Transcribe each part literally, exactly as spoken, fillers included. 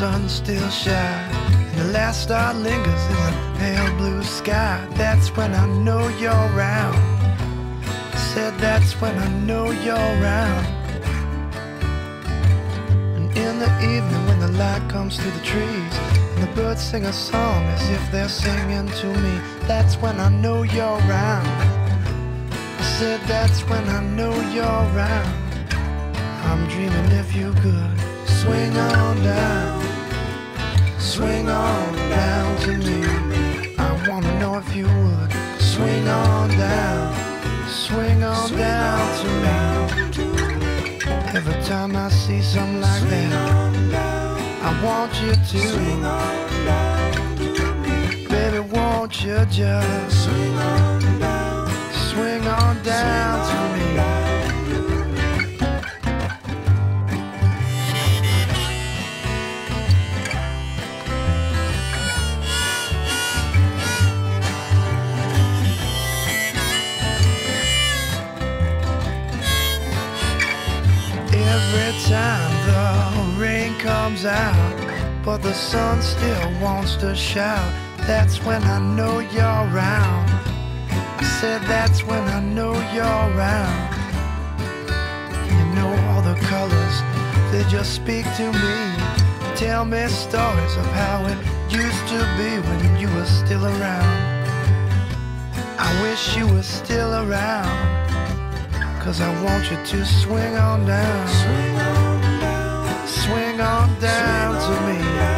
sun still shines, and the last star lingers in the pale blue sky. That's when I know you're around. I said that's when I know you're around. And in the evening when the light comes through the trees, and the birds sing a song as if they're singing to me, that's when I know you're around. I said that's when I know you're around. I'm dreaming if you could swing on down, swing on down to me. I wanna know if you would swing on down, swing on down to me. Every time I see something like that, I want you to swing on down to me. Baby, won't you just swing on down, swing on down to me. Every time the rain comes out, but the sun still wants to shout, that's when I know you're around. I said that's when I know you're around. You know all the colors, they just speak to me. Tell me stories of how it used to be when you were still around. I wish you were still around, 'cause I want you to swing on down, swing on down, swing on down to me.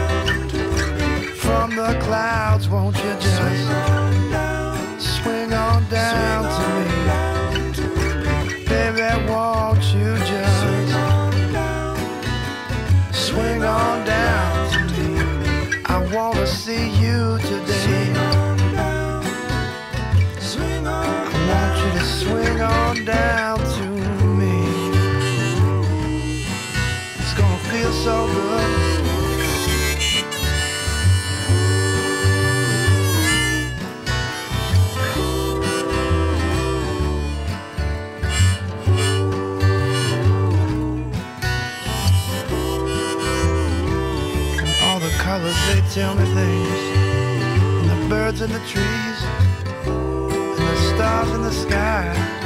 From the clouds, won't you just swing on down, swing on down to me. Baby, won't you just swing on down to me. I wanna see you today. I want you to swing on down to me. It's gonna feel so good. And all the colors, they tell me things. And the birds in the trees, stars in the sky.